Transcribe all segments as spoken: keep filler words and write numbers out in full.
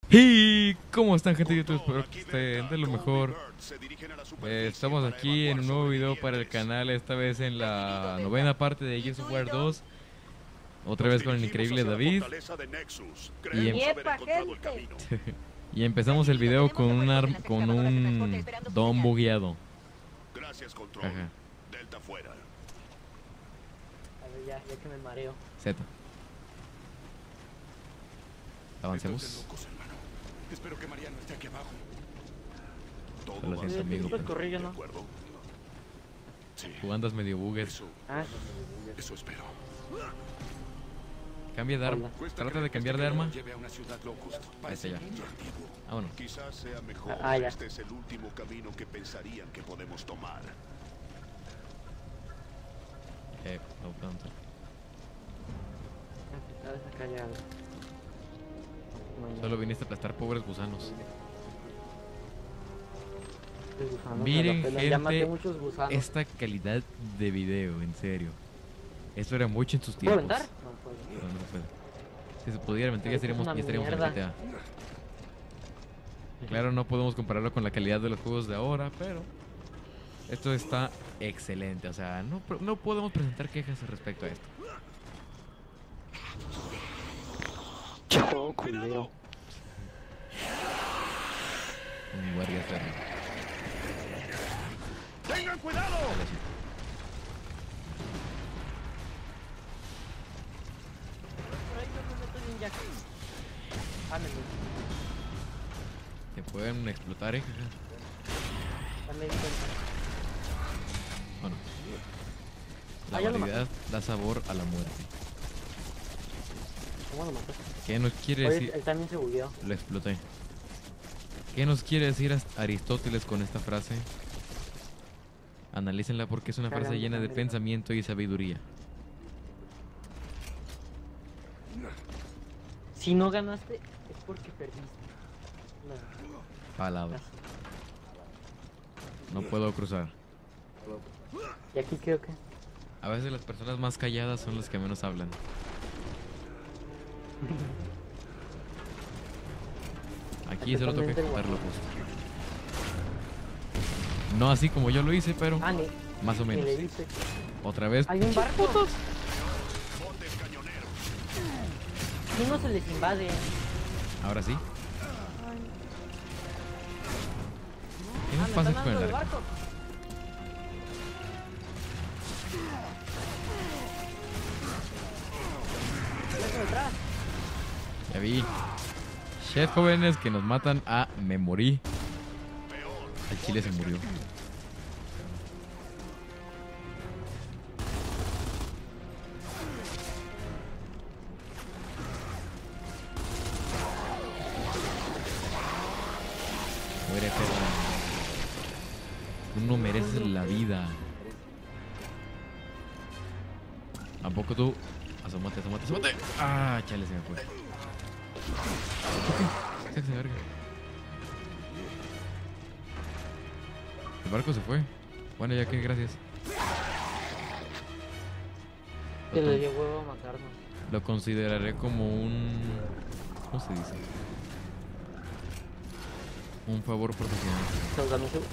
Y ¿cómo están, gente de YouTube? Espero que estén de lo mejor. Eh, estamos aquí en un nuevo video para el canal, esta vez en la novena parte de Gears of War dos. Otra vez con el increíble David. Y, em y empezamos el video con un arm con un Dom bugueado. Gracias, Control. Ajá. Delta fuera. A ver, ya, ya que me mareo. Z. Avancemos. Estoy de locos, hermano. Espero que Mariano esté aquí abajo. Todo Lo va siento, a amigo, salir pero- corrillo, ¿no? ¿de acuerdo? Sí. Tú andas medio bugues. Eso, Ah, eso espero. Cambia de arma. Cuesta Trata creer de que cambiar este de camino arma. lleve a una ciudad Locust. Ahí está Parece ya. muy antiguo. Vámonos. Quizás sea mejor. Ah, ya. Este es el último camino que pensarían que podemos tomar. Eh, no tanto. acá ya. No, Solo viniste a aplastar pobres gusanos. estoy gusanos, Miren, me la pelan. Ya maté gente, muchos gusanos. esta calidad de video, en serio. Esto era mucho en sus ¿Puedo tiempos. aventar? No puedo. No, no puede. Si se pudiera aventar, ya Esto es estaríamos, una ya estaríamos en el mierda. G T A. Claro, no podemos compararlo con la calidad de los juegos de ahora, pero esto está excelente. O sea, no, no podemos presentar quejas respecto a esto. Che juego culero. Un guardia ferro. ¡Tengan cuidado! Dale, sí. Por ahí no me meto ninja. Ah, me metí. Te pueden explotar, eh. Ya me di cuenta. Bueno. La Ah, ya lo variedad da sabor a la muerte. ¿Cómo lo mataste? ¿Qué nos quiere Oye, decir? él también se bugueó. Lo exploté. ¿Qué nos quiere decir Ast- Aristóteles con esta frase? Analícenla porque es una frase Caramba, llena de caramba. pensamiento y sabiduría. Si no ganaste, es porque perdiste. No. Palabra. No puedo cruzar. ¿Y aquí creo que? A veces las personas más calladas son las que menos hablan. Aquí solo toca Totalmente ejecutar lo guapo. justo. No así como yo lo hice, pero Ah, ni, más o ni le menos. dice. Otra vez. Hay un barco. ¡Botes cañoneros! Si no se les invade. Ahora sí. ¿Qué Ah, nos me pasa están con dando el el arco? barco. Déjame atrás. Ya vi. Chef jóvenes que nos matan a me morí. El chile se murió. Muere, perra. Tú no mereces la vida. ¿Tampoco tú? Asómate, asómate, asómate. Ah, chale, se me fue. Sáquese, verga. El barco se fue. Bueno, ya que gracias. Que Lo, le con- dio huevo a matarnos. lo consideraré como un... ¿Cómo se dice? Un favor profesional. Entonces, también se...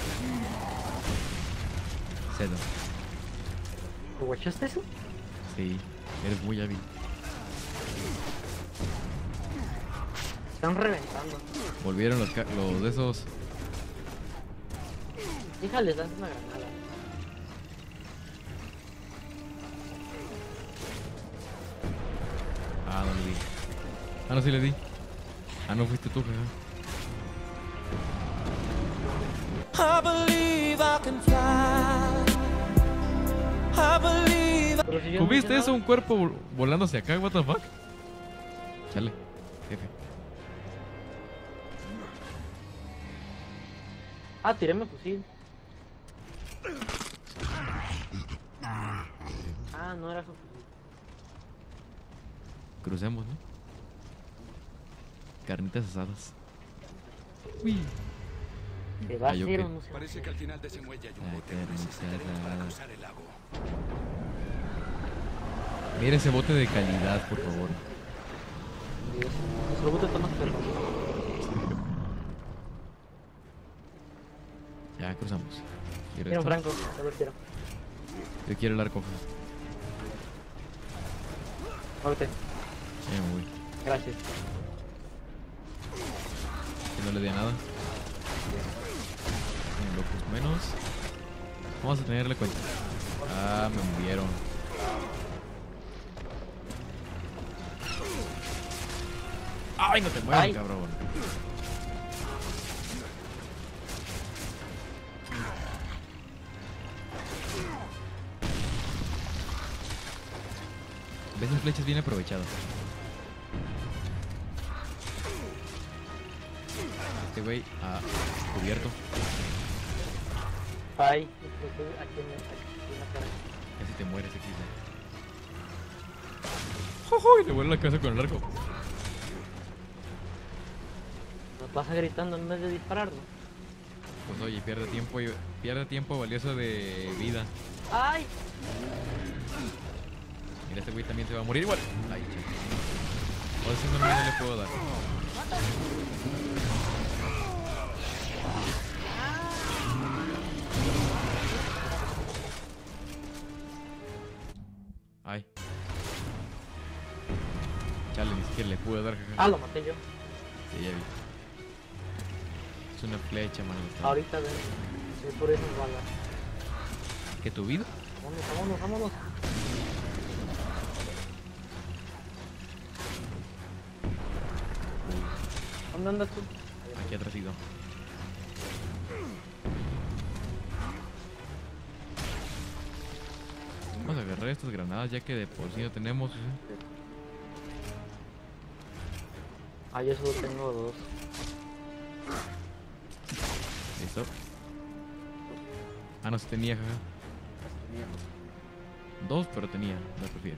Cedo. ¿Te guachaste eso? Sí, eres muy hábil. Están reventando. Volvieron los, ca- los de esos. Hija, les das una granada. Ah, no le di. Ah, no, sí le di. Ah, no fuiste tú, jefa. I believe I can fly. I believe. Pero si yo no ¿Viste hice eso? nada. Un cuerpo vol- volando hacia acá, what the fuck? Chale, jefe. Ah, tiré mi fusil. Ah, no era su fusil. Crucemos, ¿no? Carnitas asadas. Uy. ¿Te va a Ah, ¿yo hacer qué? o no se va a Parece hacer? que al final de ese muelle hay un Ay, bote qué que necesitaremos para hermosa. cruzar el lago. Mira ese bote de calidad, por favor. Dios, nuestro bote está más perro. cruzamos. ¿Quiero Quiero un esto? franco, yo lo quiero. Yo quiero el arco. jaja. Muévete. Ya me voy. Gracias. Que no le dé nada. Un locus menos. Vamos a tenerle cuenta. Ah, me movieron. Ay, no te muevas, Ay. cabrón. Ves en flechas bien aprovechadas. Este güey ha cubierto. Ay, estoy aquí en esta, aquí en la cara. Casi te mueres, X D. ¡Jojo! Y le vuelve la casa con el arco. Nos pasa gritando en vez de dispararnos. Pues oye, pierde tiempo y pierde tiempo valioso de vida. ¡Ay! Mira, este güey también se va a morir igual. Ay, chico. O ese no, no le puedo dar. Ay. Chale, ni siquiera le pude dar. jaja. Ah, lo maté yo. Sí, ya vi. Es una flecha, mano. Ahorita ven. Sí, por esas balas. ¿Qué tu vida? Vámonos, vámonos, vámonos. ¿Dónde andas tú? Aquí atrás ido. Vamos a agarrar estas granadas ya que de por sí no tenemos. ¿eh? Ah, yo solo tengo dos. Listo. Ah, no, sí tenía, jaja. Dos, pero tenía. La prefiero.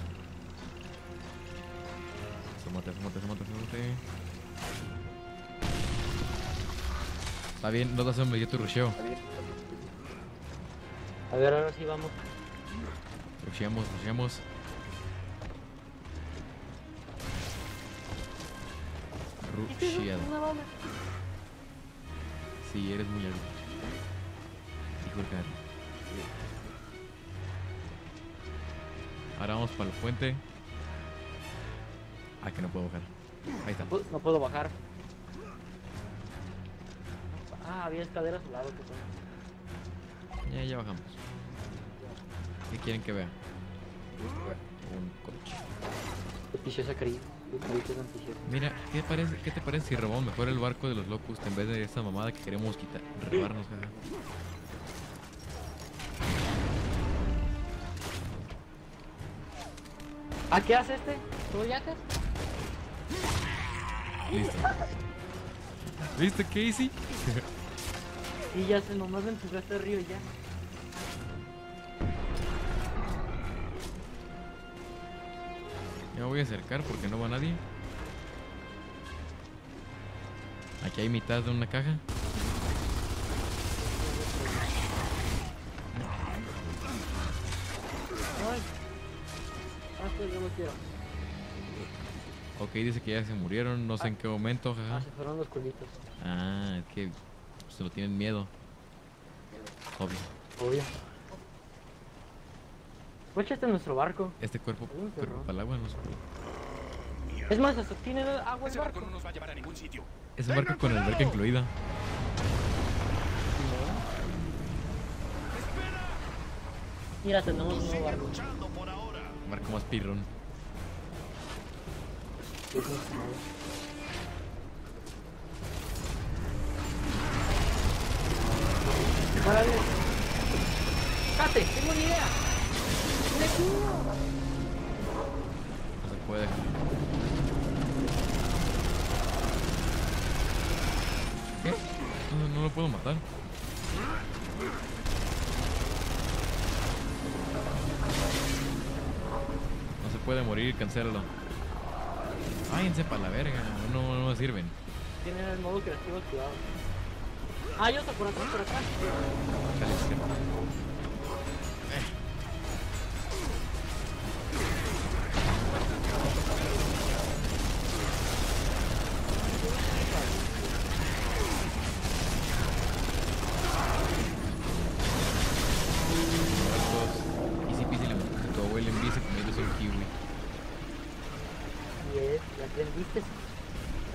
Asómate, asómate, asómate, asómate. Está bien, no te hacemos medio tu rusheo. A ver, ahora sí vamos. Rusheamos, rusheamos. Rusheado. Una bala. Sí, eres muy alto. Dijo el carro. Ahora vamos para el puente. Ah, que no puedo bajar. Ahí está. Pu- No puedo bajar. Ah, había escaleras a su lado. Que son- Ya, ya bajamos. ¿Qué quieren que vea? Un coche. Auspiciosa Cris. Cris es auspiciosa. Mira, ¿qué, te parece, ¿qué te parece si robamos mejor el barco de los Locust en vez de esa mamada que queremos quitar? Robarnos, jaja. ¿Ah, qué hace este? ¿Tú yacas? Listo. ¿Viste qué hice? Sí, ya se nomás me empujaste arriba y ya. Ya me voy a acercar porque no va nadie. Aquí hay mitad de una caja. Ay. Ah, pues yo lo quiero. Ok, dice que ya se murieron, no sé en qué momento, Ah, jaja. se fueron los culitos. Ah, es que se lo tienen miedo. Obvio. Obvio. Pues este es nuestro barco. Este cuerpo, Uy, qué cuerpo horror. para el agua no se puede. Es más, hasta tiene agua el Ese barco barco. no nos va a llevar a ningún sitio. Es un barco con alberca incluida. Mira, tenemos un nuevo barco. Luchando por ahora. Un barco más pirrón. ¡Párale! ¡Cate! ¡Tengo una idea! ¡Un escudo! No se puede. ¿Qué? No, no lo puedo matar. No se puede morir, cancélalo. Váyanse para la verga, no, no me sirven. Tienen el modo creativo activado. Ah, hay otro por atrás, por atrás. Dale, izquierda.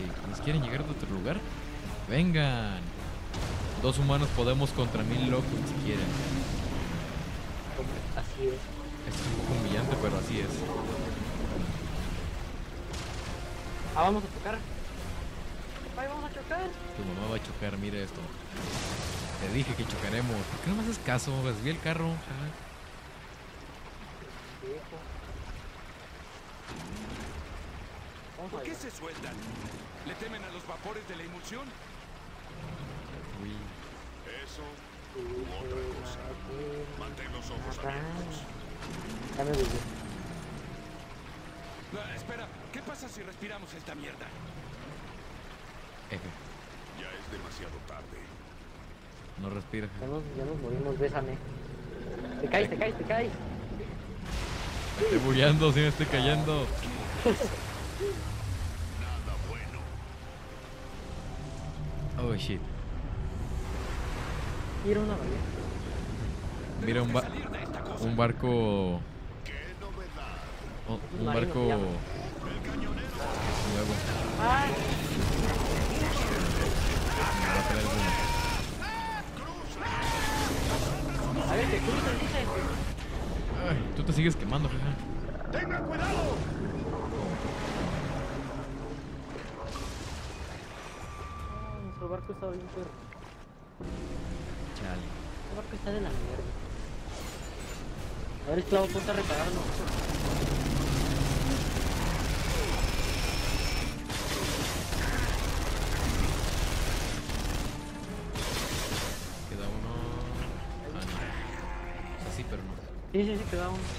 ¿nos quieren llegar de otro lugar? Vengan. Dos humanos podemos contra mil locos si quieren. Así es. Es un poco humillante, pero así es. Ah, vamos a chocar. Ay, vamos a chocar. Tu mamá va a chocar, mira esto. Te dije que chocaremos. ¿Por qué no me haces caso? Desvíe el carro. Ah. Viejo. Vamos ¿Por a qué ver. se sueltan? ¿Le temen a los vapores de la emulsión? Uy. Eso, u otra cosa. Mantén los ojos abiertos. Ya me volví. Ah, espera, ¿qué pasa si respiramos esta mierda? F. Ya es demasiado tarde. No respira. Ya nos, ya nos morimos, bésame. Te caes, te caes, te caes. Me estoy bullando, sí me estoy cayendo. Nada bueno. Oh shit. Tira una ballena. Mira un, ba Salir de esta cosa. un barco. ¡Qué novedad! oh, un Marino barco se llama. El cañonero. nuevo. Ay, Me va a traer uno. a ver, que cruza, dice. Ay, tú te sigues quemando, jaja. ¡Tengan cuidado! Ah, nuestro barco está bien perro. Chale. El barco está de la mierda. A ver, esclavo, ponte a repararlo. Queda uno. Ah, no. O sea, sí, pero no. Sí, sí, sí, queda uno.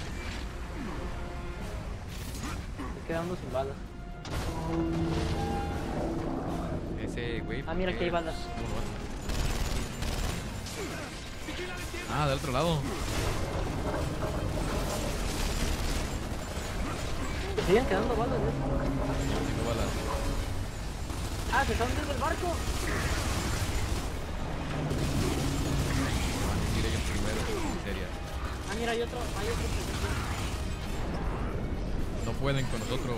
Se queda uno sin balas. Ese güey. Ah, mira, ¿qué? aquí hay balas. ¿Cómo lo mata? Ah, del otro lado. Se siguen quedando balas, ¿eh? Tengo balas. Ah, se están desde el barco. Mira yo primero, en serio. Ah, mira, hay otro, hay otro. No pueden con nosotros.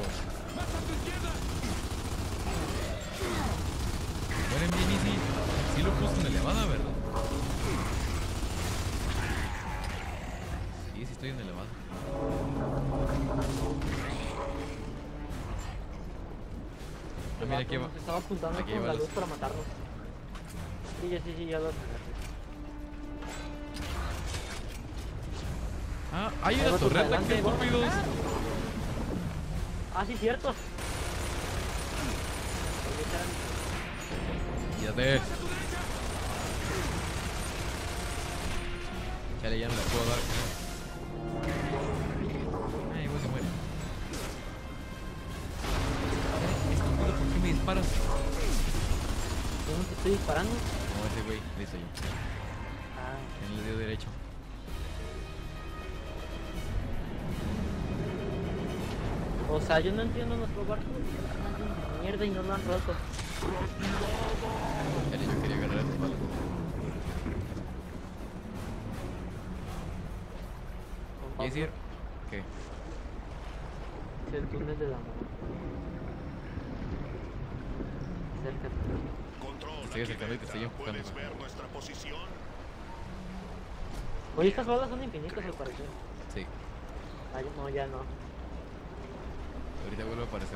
Mueren bien easy. Sí lo puse en elevada, ¿verdad? Sí, sí estoy en elevada. Ah, mira aquí va. Nos estaba apuntando aquí con hay la balas. luz para matarnos. Sí, ya, sí, sí, ya lo agarré. Ah, hay Ahí una va tu torreta, adelante, qué vamos. estúpidos. Ah, sí, cierto. Ya te. Chale, ya no la puedo dar. Ay, güey, se muere. Estúpido, ¿por qué me disparas? Yo no te estoy disparando. No, ese güey, listo yo. Ah, ¿Quién le dio derecho? o sea, yo no entiendo nuestro barco. Mierda, y no lo han roto. Chale, yo quería agarrar esas balas. ¿Qué decir? ¿Qué? Es el túnel del amor. Acércate. Control, Estoy aquí acercando y te estoy dentro. enfocando. ¿Puedes ver nuestra posición? Oye, estas balas son infinitas al parecer. Sí, Ah, ya- no, ya no. ahorita vuelve a aparecer.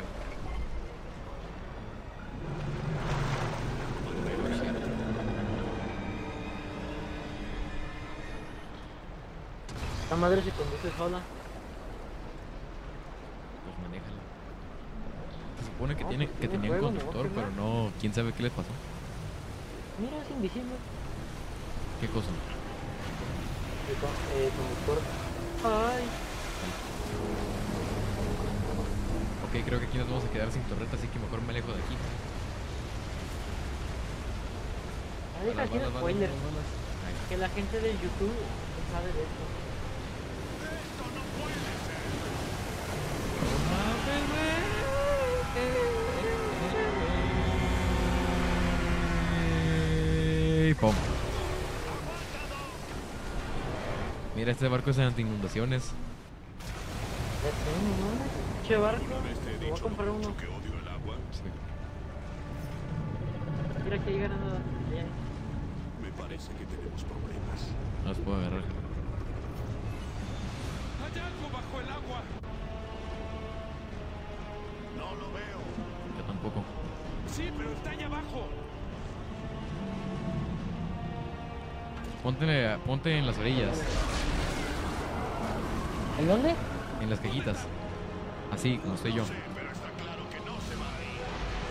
Esta madre se conduce sola. Pues manéjala. Se supone que, No, tiene, pues que tiene tenían juego, me voy a conductor, pero quemar. no. ¿Quién sabe qué les pasó? Mira, es invisible. ¿Qué cosa? El con- eh, conductor. Ay. Ok, creo que aquí nos vamos a quedar sin torreta, así que mejor me alejo de aquí. Ay, deja aquí un Balas, balas, spoiler. balas, balas. Ahí. Que la gente de YouTube no sabe de esto. No mames, güey. Pum. Mira, este barco es anti inundaciones. Ya sé, no mames. Che barco. Una vez te he Me voy a dicho comprar lo uno. mucho que odio el agua. Sí. mira que hay granadas. Bien. Me parece que tenemos problemas. No los puedo agarrar. Hay algo bajo el agua. No lo veo. Yo tampoco. Sí, pero está allá abajo. Ponte, ponte en las orillas, ¿En dónde? en las cajitas. Así, como estoy yo. Sí, pero está claro que no se va a ir.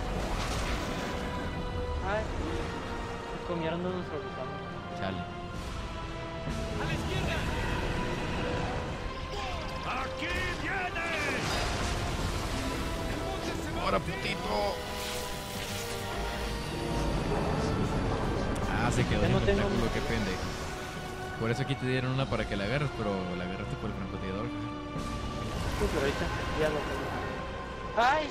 Ay. Nos comieron de nuestros gusanos. Chale. ¡A la izquierda! ¡Aquí viene! ¡El bote se va! ¡Ahora, putito! Ah, se quedó Ya sin no tengo tentáculo, mucho. qué pendejo. Por eso aquí te dieron una para que la agarres, pero la agarraste por el francotirador. Sí, pero ahorita ya lo tengo. ¡Ay!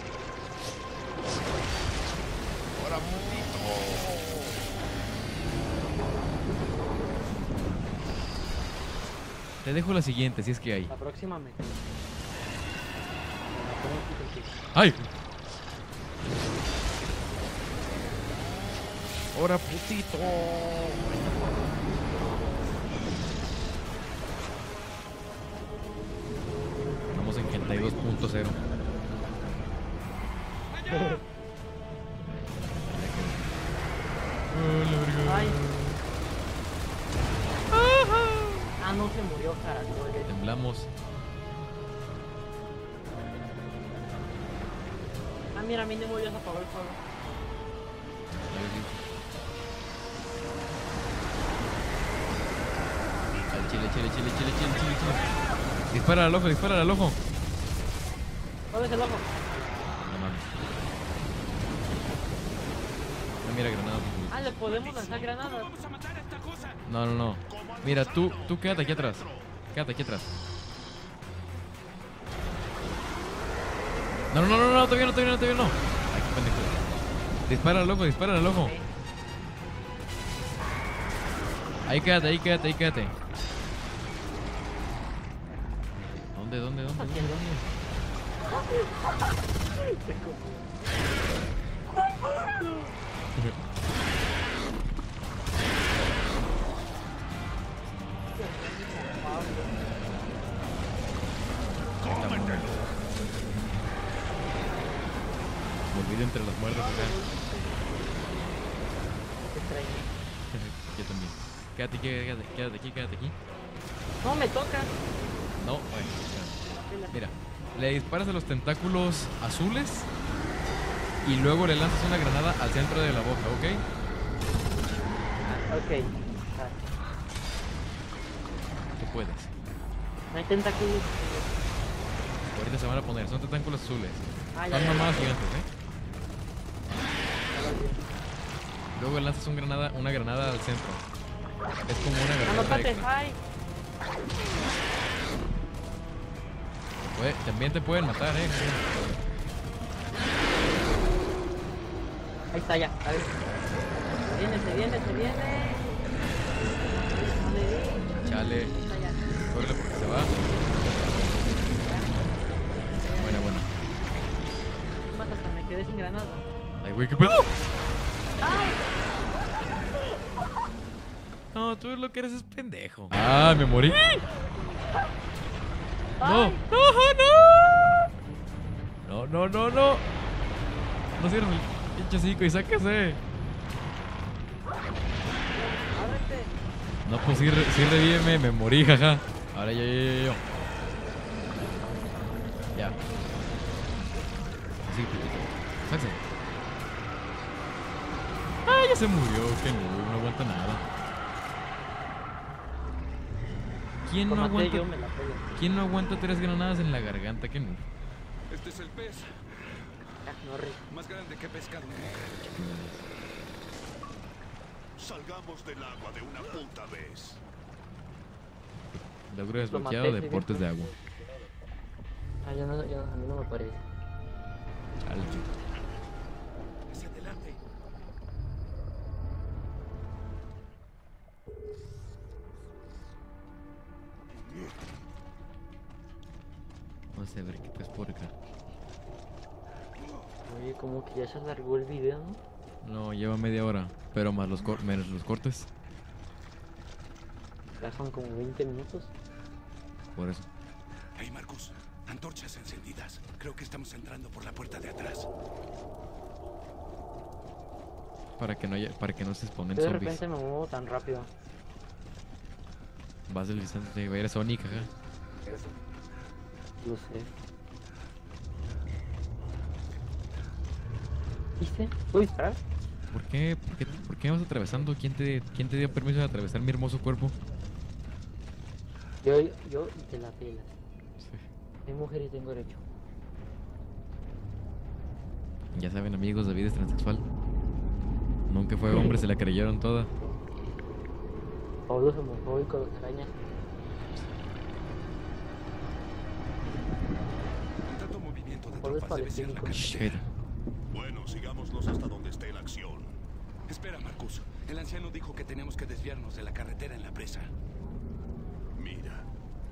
¡Ahora, putito! Te dejo la siguiente, si es que hay. La próxima me... me la pongo aquí contigo. ¡Ay! ¡Ahora, putito! Estamos en ochenta y dos punto cero. ¡Ay! Ah, no se murió, carajo. Temblamos. Ah, mira, mínimo ya se apagó el fuego. Al chile, chile, chile, chile, chile, chile, chile. Dispara al ojo, dispara al ojo. ¿Dónde es el ojo? No mames. No, mira, granada. Ah, le podemos lanzar granadas. Vamos a matar a esta cosa. No, no, no. Mira, tú, tú quédate aquí atrás. Quédate aquí atrás. No, no, no, no, no, todavía no, todavía no, todavía no. Ay, qué pendejo. Dispara al ojo, dispara al ojo. Ahí quédate, ahí quédate, ahí quédate. ¿Dónde, dónde, dónde, dónde, dónde? Me olvidé entre las muertes acá. Qué extraño. Yo también. Quédate aquí, quédate, quédate aquí, quédate aquí. No, me toca. No, bueno, espera. Mira, le disparas a los tentáculos azules y luego le lanzas una granada al centro de la boca, ¿ok? Ah, ok. Ah, Tú puedes. no hay tentáculos. Ahorita se van a poner, son tentáculos azules. Ah, ya, Son ya, mamadas ya. gigantes, ¿eh? Ya lo vi. Luego lanzas un granada, una granada al centro. Es como una Ah, no, granada espérate. extra. Ay. Puede- también te pueden matar, ¿eh? Ahí está, ya. A ver. Se viene, se viene, se viene. No le di. Chale, Ahí está, ya. córrele porque se va. Buena, buena. Más hasta me quedé sin granada. Ay, güey, ¿qué pedo? ¡Ay! No, tú lo que eres es pendejo. Ah, me morí. No, ¡Ay! no, no. No, no, no, no. No cierres el pinche hocico y sáquese. ¡Ábrete! No, pues sí, re- sí revíveme, me morí, jaja. Ahora yo, yo, yo, yo. Ya. Así, putito. Sáquese. Ah, ya se murió, que no, no aguanta nada. ¿Quién no Lo maté aguanta? yo, me la pego. ¿Quién no aguanta tres granadas en la garganta? Que no. Este es el pez. Ya, no río. Más grande que pescado. Salgamos del agua de una puta vez. Logro Lo maté, desbloqueado sí, deportes bien. de agua. Ah, yo no, yo no, a mí no me parece. Chale. Hacia adelante. Vamos a ver qué pues por acá. Oye, como que ya se alargó el video, ¿no? No, lleva media hora, pero más los, cor menos los cortes. Ya son como veinte minutos. Por eso. Hey, Marcus, antorchas encendidas. Creo que estamos entrando por la puerta de atrás. Para que no haya, para que no se exponen Yo de zombies. repente me muevo tan rápido. Vas deslizándote, va a ir a Sonic, ajá. Lo sé. ¿Viste? ¿Puedo disparar? ¿Por qué? ¿Por qué, por qué vas atravesando? ¿Quién te, quién te dio permiso de atravesar mi hermoso cuerpo? Yo, yo y te la pelas. Soy mujer y tengo derecho. Ya saben, amigos, David es transexual. Nunca fue hombre, se la creyeron toda. Todos homofóbicos, extrañas. Con tanto movimiento de Todos tropas debe ser la palestinos. carretera. Shit. Bueno, sigámoslos hasta donde esté la acción. Espera, Marcus. El anciano dijo que tenemos que desviarnos de la carretera en la presa. Mira,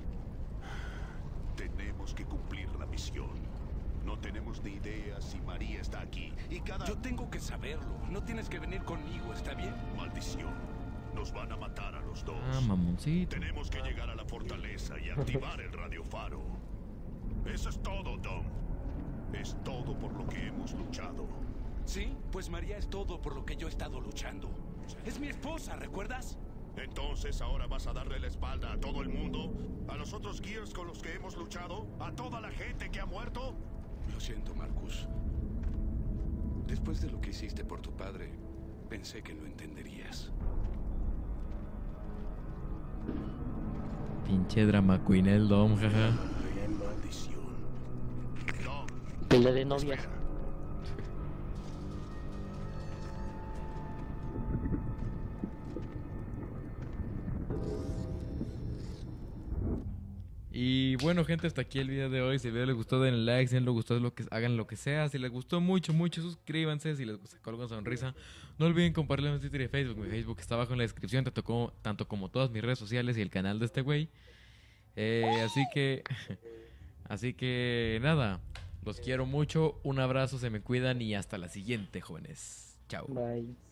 tenemos que cumplir la misión. No tenemos ni idea si María está aquí. Y cada... Yo tengo que saberlo. No tienes que venir conmigo, ¿está bien? Maldición. Nos van a matar a los dos. Ah, mamoncito. Tenemos que llegar a la fortaleza y activar el radiofaro. Eso es todo, Dom. Es todo por lo que hemos luchado. Sí, pues María es todo por lo que yo he estado luchando. Es mi esposa, ¿recuerdas? Entonces, ¿ahora vas a darle la espalda a todo el mundo? ¿A los otros Gears con los que hemos luchado? ¿A toda la gente que ha muerto? Lo siento, Marcus. Después de lo que hiciste por tu padre, pensé que lo entenderías. Pinche drama queen el Dom, jaja. Ay, maldición. Dom, Pelea de novias. espera. Y bueno, gente, hasta aquí el video de hoy. Si el video les gustó, denle like. Si no les gustó, lo que, hagan lo que sea. Si les gustó mucho, mucho, suscríbanse. Si les sacó algo sonrisa, no olviden compartirlo en mi Twitter y Facebook. Mi Facebook está abajo en la descripción, tanto como, tanto como todas mis redes sociales y el canal de este güey. Eh, así que, así que nada, los quiero mucho. Un abrazo, se me cuidan y hasta la siguiente, jóvenes. Chao. Bye.